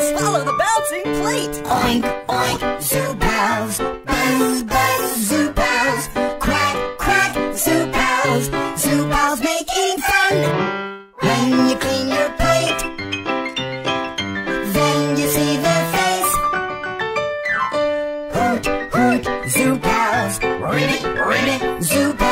Follow the bouncing plate. Oink, oink, ZooPals. Buzz, buzz, ZooPals. Quack, quack, ZooPals. ZooPals making fun. When you clean your plate, then you see the face. Hoot, hoot, ZooPals. Ribbit, ribbit, ZooPals.